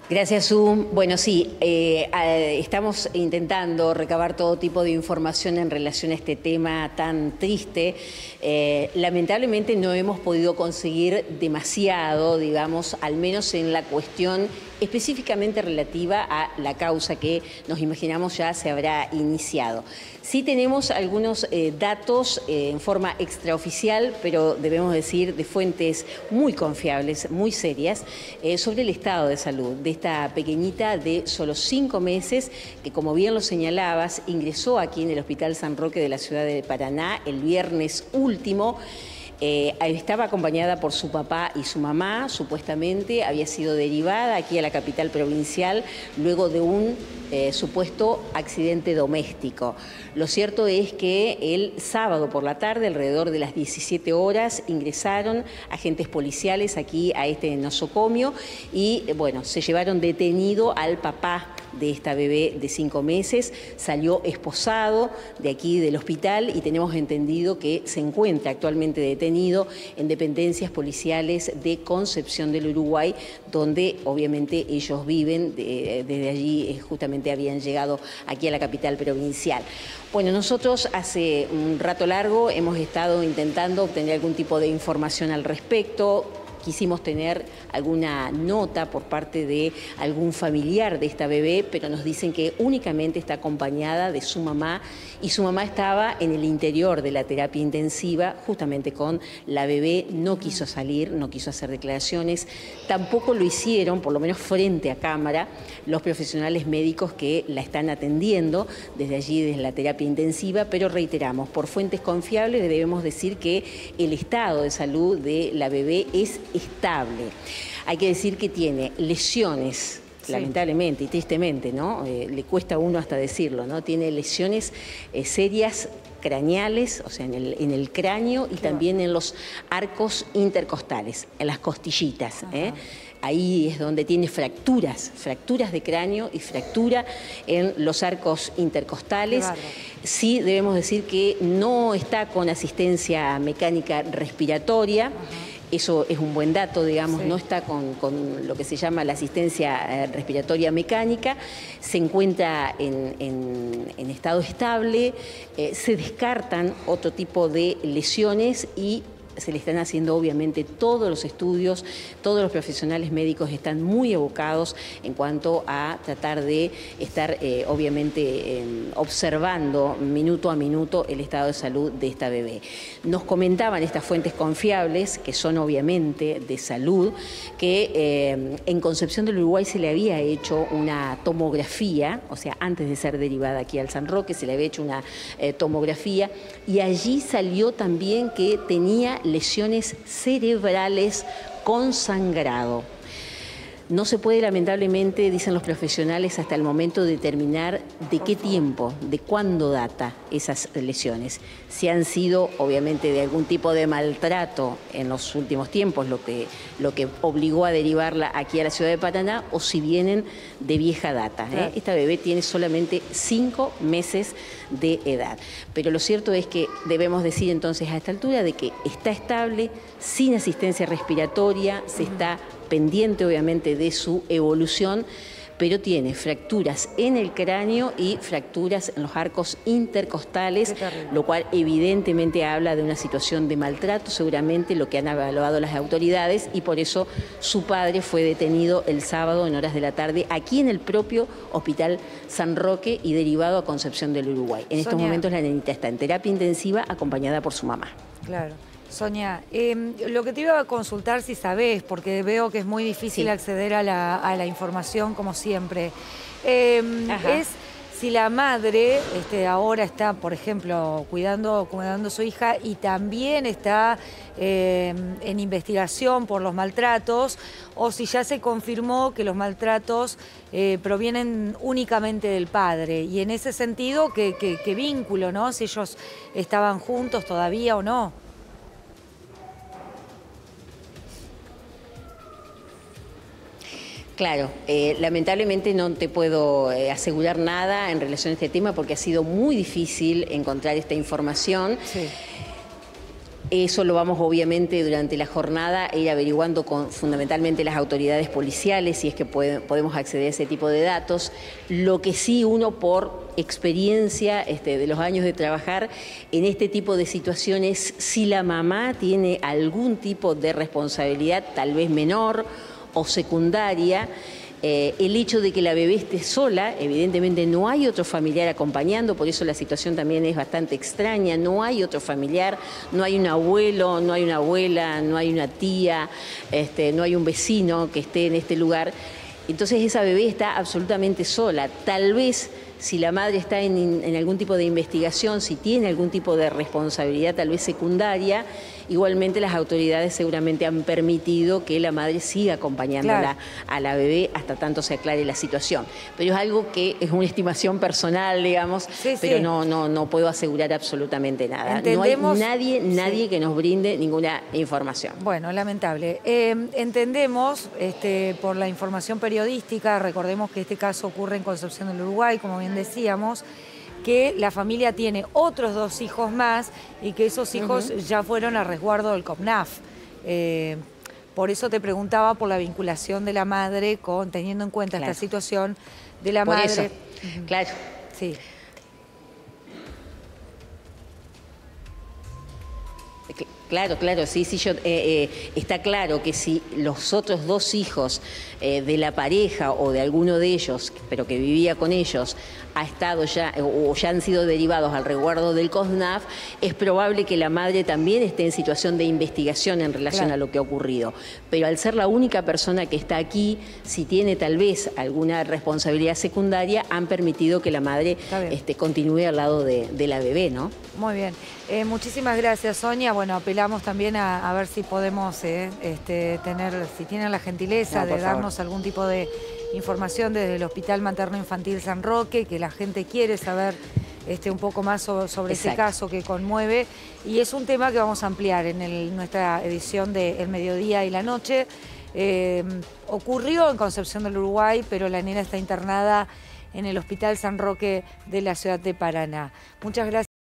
Gracias, Zoom. Bueno, sí, estamos intentando recabar todo tipo de información en relación a este tema tan triste. Lamentablemente no hemos podido conseguir demasiado, digamos, al menos en la cuestión específicamente relativa a la causa que nos imaginamos ya se habrá iniciado. Sí tenemos algunos datos en forma extraoficial, pero debemos decir de fuentes muy confiables, muy serias, sobre el estado de salud de esta pequeñita de solo 5 meses, que como bien lo señalabas, ingresó aquí en el Hospital San Roque de la ciudad de Paraná el viernes último. Estaba acompañada por su papá y su mamá, supuestamente había sido derivada aquí a la capital provincial luego de un supuesto accidente doméstico. Lo cierto es que el sábado por la tarde, alrededor de las 17 horas, ingresaron agentes policiales aquí a este nosocomio y, bueno, se llevaron detenido al papá de esta bebé de 5 meses, salió esposado de aquí del hospital y tenemos entendido que se encuentra actualmente detenido en dependencias policiales de Concepción del Uruguay, donde obviamente ellos viven, desde allí justamente habían llegado aquí a la capital provincial. Bueno, nosotros hace un rato largo hemos estado intentando obtener algún tipo de información al respecto. Quisimos tener alguna nota por parte de algún familiar de esta bebé, pero nos dicen que únicamente está acompañada de su mamá y su mamá estaba en el interior de la terapia intensiva justamente con la bebé. No quiso salir, no quiso hacer declaraciones, tampoco lo hicieron, por lo menos frente a cámara, los profesionales médicos que la están atendiendo desde allí, desde la terapia intensiva, pero reiteramos, por fuentes confiables debemos decir que el estado de salud de la bebé es estable. Hay que decir que tiene lesiones, sí, lamentablemente y tristemente, ¿no? Le cuesta a uno hasta decirlo, ¿no? Tiene lesiones serias craneales, o sea, en el cráneo y también en los arcos intercostales, en las costillitas. Ahí es donde tiene fracturas de cráneo y fractura en los arcos intercostales. Sí debemos decir que no está con asistencia mecánica respiratoria. Eso es un buen dato, digamos, sí. No está con lo que se llama la asistencia respiratoria mecánica, se encuentra en estado estable, se descartan otro tipo de lesiones y se le están haciendo obviamente todos los estudios, todos los profesionales médicos están muy abocados en cuanto a tratar de estar obviamente observando minuto a minuto el estado de salud de esta bebé. Nos comentaban estas fuentes confiables, que son obviamente de salud, que en Concepción del Uruguay se le había hecho una tomografía, o sea, antes de ser derivada aquí al San Roque, se le había hecho una tomografía y allí salió también que tenía lesiones cerebrales con sangrado. No se puede, lamentablemente, dicen los profesionales, hasta el momento determinar de qué tiempo, de cuándo data esas lesiones. Si han sido, obviamente, de algún tipo de maltrato en los últimos tiempos, lo que obligó a derivarla aquí a la ciudad de Paraná, o si vienen de vieja data. Claro. Esta bebé tiene solamente 5 meses de edad. Pero lo cierto es que debemos decir entonces a esta altura de que está estable, sin asistencia respiratoria, se está pendiente obviamente de su evolución, pero tiene fracturas en el cráneo y fracturas en los arcos intercostales, lo cual evidentemente habla de una situación de maltrato, seguramente lo que han evaluado las autoridades, y por eso su padre fue detenido el sábado en horas de la tarde aquí en el propio Hospital San Roque y derivado a Concepción del Uruguay. En estos momentos la nenita está en terapia intensiva acompañada por su mamá. Claro. Sonia, lo que te iba a consultar si sabés, porque veo que es muy difícil acceder a la información como siempre, es si la madre ahora está, por ejemplo, cuidando a su hija y también está en investigación por los maltratos, o si ya se confirmó que los maltratos provienen únicamente del padre. Y en ese sentido, ¿qué vínculo, no? Si ellos estaban juntos todavía o no. Claro, lamentablemente no te puedo asegurar nada en relación a este tema porque ha sido muy difícil encontrar esta información. Sí. Eso lo vamos obviamente durante la jornada a ir averiguando con fundamentalmente las autoridades policiales, si es que podemos acceder a ese tipo de datos. Lo que sí uno por experiencia de los años de trabajar en este tipo de situaciones, si la mamá tiene algún tipo de responsabilidad, tal vez menor o secundaria, el hecho de que la bebé esté sola, evidentemente no hay otro familiar acompañando, por eso la situación también es bastante extraña, no hay otro familiar, no hay un abuelo, no hay una abuela, no hay una tía, no hay un vecino que esté en este lugar. Entonces esa bebé está absolutamente sola. Tal vez si la madre está en algún tipo de investigación, si tiene algún tipo de responsabilidad tal vez secundaria, igualmente las autoridades seguramente han permitido que la madre siga acompañándola a la bebé hasta tanto se aclare la situación. Pero es algo que es una estimación personal, digamos, pero no puedo asegurar absolutamente nada. Entendemos, no hay nadie que nos brinde ninguna información. Bueno, lamentable. Entendemos por la información periodística, recordemos que este caso ocurre en Concepción del Uruguay, como bien decíamos, que la familia tiene otros 2 hijos más y que esos hijos ya fueron a resguardo del COPNAF. Por eso te preguntaba por la vinculación de la madre, teniendo en cuenta esta situación de la madre. Eso. Claro. Sí. Claro, sí, está claro que si los otros 2 hijos de la pareja o de alguno de ellos, pero que vivía con ellos, ha estado ya o ya han sido derivados al resguardo del COPNAF, es probable que la madre también esté en situación de investigación en relación a lo que ha ocurrido. Pero al ser la única persona que está aquí, si tiene tal vez alguna responsabilidad secundaria, han permitido que la madre continúe al lado de la bebé, ¿no? Muy bien. Muchísimas gracias, Sonia. Bueno, apelamos también a ver si podemos si tienen la gentileza de darnos algún tipo de información desde el Hospital Materno Infantil San Roque, que la gente quiere saber un poco más sobre ese caso que conmueve. Y es un tema que vamos a ampliar en nuestra edición de El Mediodía y la Noche. Ocurrió en Concepción del Uruguay, pero la nena está internada en el Hospital San Roque de la ciudad de Paraná. Muchas gracias.